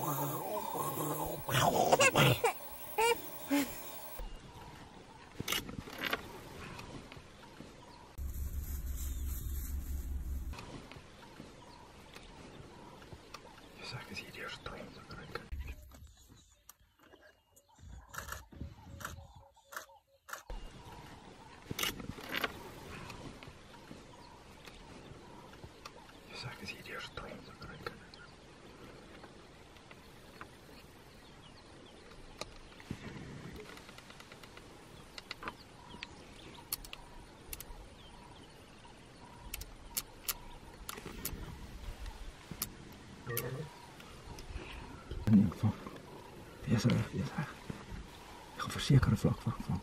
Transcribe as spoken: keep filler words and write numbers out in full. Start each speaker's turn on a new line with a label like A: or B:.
A: Zakken zie je die stroom zakruiken. Zakken zie je die stroom zakruiken. Van. Yes, er, yes, er. Ik ga verzekeren vlak van. van.